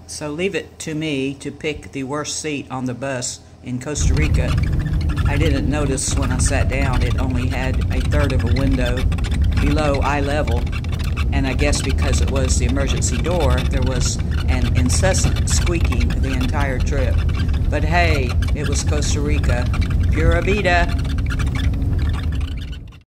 So leave it to me to pick the worst seat on the bus in Costa Rica. I didn't notice when I sat down it only had a third of a window below eye level, and I guess because it was the emergency door, there was an incessant squeaking the entire trip. But hey, it was Costa Rica. Pura vida!